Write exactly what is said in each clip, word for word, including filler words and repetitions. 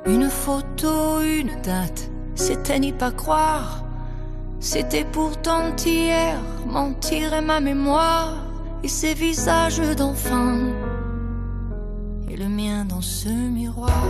Une photo, une date, c'était n'y pas croire. C'était pourtant hier, mentir est ma mémoire. Et ces visages d'enfants, et le mien dans ce miroir.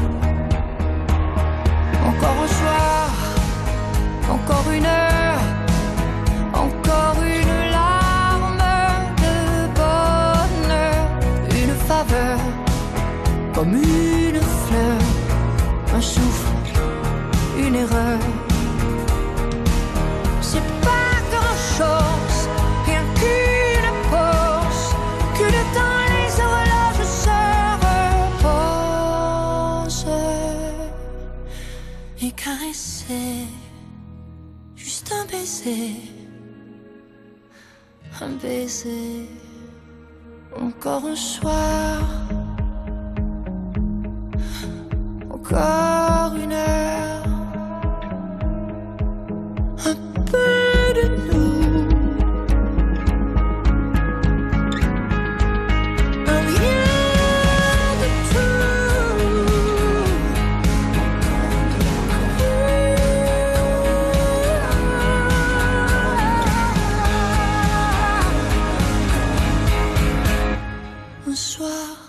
Encore un soir, encore une heure, encore une larme de bonheur. Une faveur, comme une fleur, un souffle, une erreur. C'est pas grand-chose, rien qu'une pause, que le temps les horloges se reposent. Et caresser, juste un baiser, un baiser, encore un soir, encore une heure, un peu de nous, un rien de tout. Un soir.